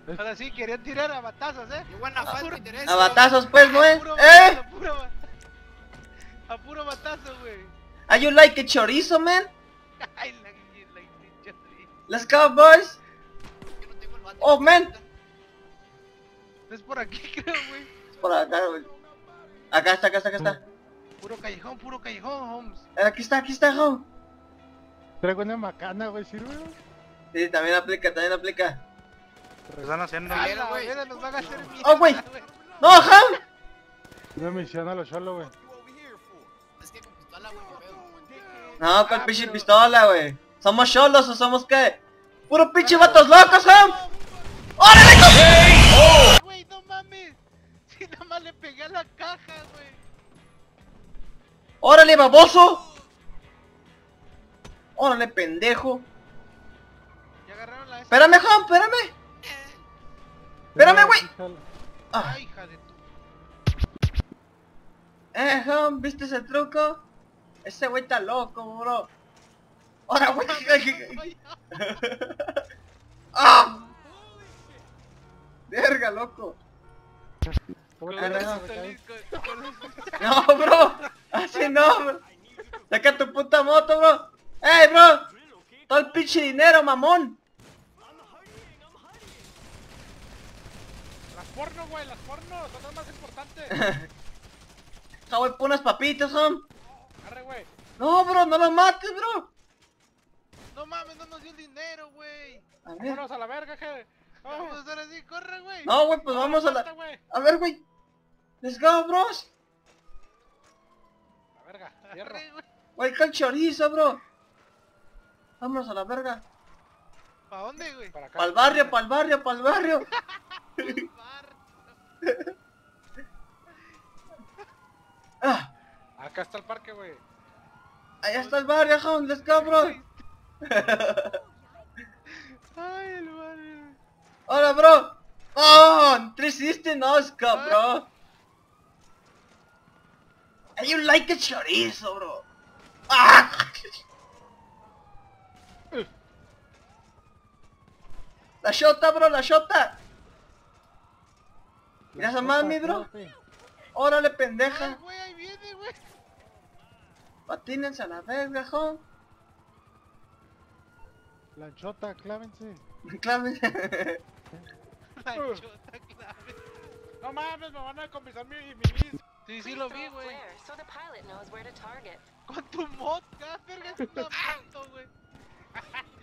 Ahora sí, querían tirar a batazos, Qué buena falta, interés. A batazos pues, ¿no? A puro batazo, güey. Are you like a chorizo, man? Ay, la Let's go, boys. Yo no tengo el bate. Oh, man. Es por aquí, creo, güey. Es por acá, güey. Acá está. Puro callejón, Holmes. Aquí está, home. Traigo una macana, güey, ¿sirve? Sí, también aplica. ¿Qué están haciendo? A Pero, la güey. vera nos van a hacer mierda, Oh, güey. No, home. Una misión a los cholos, güey. Es que con pistola, güey, yo veo. No, con pinche pistola, güey. ¿Somos cholos o somos qué? Puro pinche vatos locos, home. ¡Órale! Güey, no mames. Si nada más le pegué a la caja, güey. ¡Órale, baboso! ¡Órale, pendejo! Ya agarraron la esa. Espérame, home, espérame, güey. Ah. Ay, hija de tu. Home, ¿viste ese truco? Ese güey está loco, bro. ¡Ahora, güey! Ay, ¡Ah! ¡Verga, loco! ¿Cómo con te los ves? pistolis, con los- ¡No, bro! ¡Así no, bro! ¡Saca tu puta moto, bro! ¡Ey, bro! ¡Todo el pinche dinero, mamón! Las porno, güey, las porno, son las más importantes. ¡Ja, güey, pon unas papitas, home! Arre, güey. ¡No, bro! ¡No lo mates, bro! No mames, no nos dio el dinero, güey. A ver... a la verga, je. Vamos, ahora sí, corre, güey. No, güey, pues vamos a la... A ver, güey. Let's go, bros. La verga, cierra. Güey, con chorizo, bro. Vámonos a la verga. ¿Para dónde, güey? Para acá. Pa'l barrio. Ah, Acá está el parque, güey. allá está el barrio, home. Let's go, bro. Ay, el barrio. Hola, bro. Oh, 360 Oscar, bro. Hey, you like a chorizo, bro. Ah. La shota, bro, la shota. Mira esa mami, bro. Órale, Ay, pendeja. güey, ahí viene, güey. Patínense a la verga, home. Lanchota, clávense. Clave. La chota clave. No mames, me van a confiscar mi list. Sí, sí lo vi, güey. So the pilot knows where to target. Con tu mod, verga, es una moto, güey.